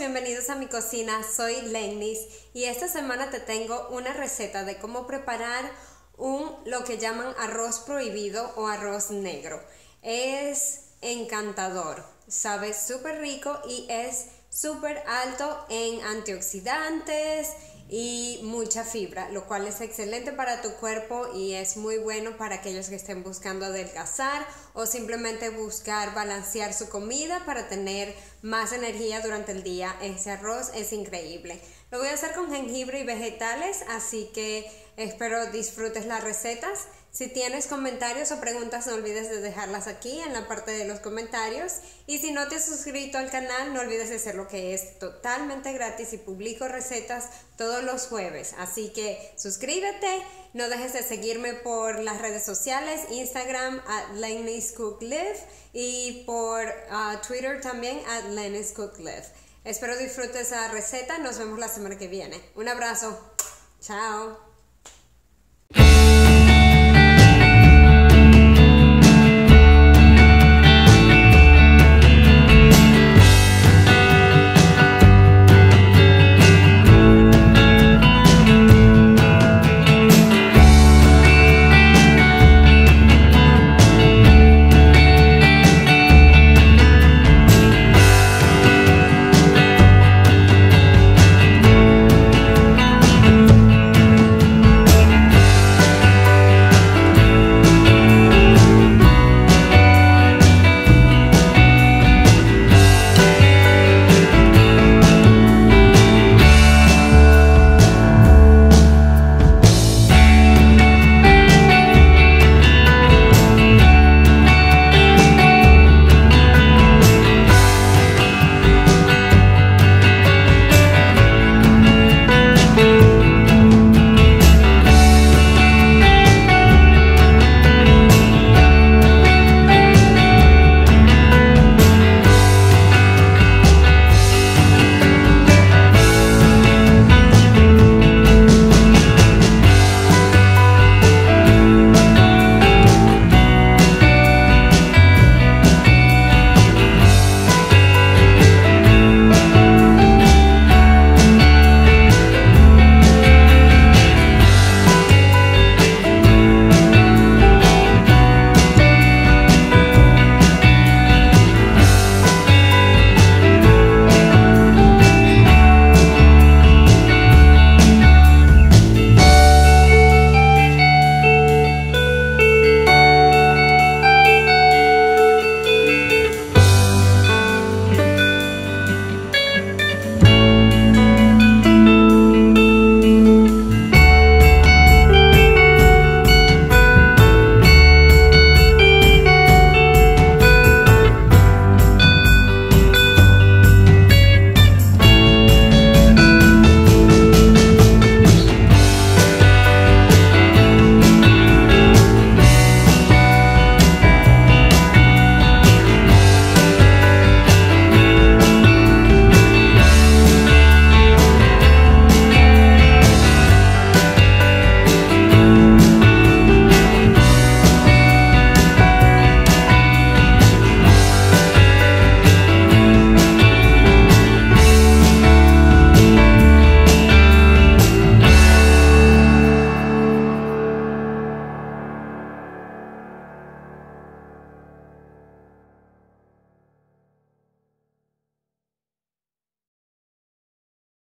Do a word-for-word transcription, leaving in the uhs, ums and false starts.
bienvenidos a mi cocina, soy Lenis y esta semana te tengo una receta de cómo preparar un lo que llaman arroz prohibido o arroz negro. Es encantador, sabe súper rico y es súper alto en antioxidantes y mucha fibra, lo cual es excelente para tu cuerpo y es muy bueno para aquellos que estén buscando adelgazar o simplemente buscar balancear su comida para tener más energía durante el día. Ese arroz es increíble. Lo voy a hacer con jengibre y vegetales, así que espero disfrutes las recetas. Si tienes comentarios o preguntas, no olvides de dejarlas aquí en la parte de los comentarios. Y si no te has suscrito al canal, no olvides de hacerlo, que es totalmente gratis y publico recetas todos los jueves. Así que suscríbete, no dejes de seguirme por las redes sociales, Instagram at Lenis Cook Live y por uh, Twitter también at Lenis Cook Live. Espero disfrutes esa receta, nos vemos la semana que viene. Un abrazo, chao.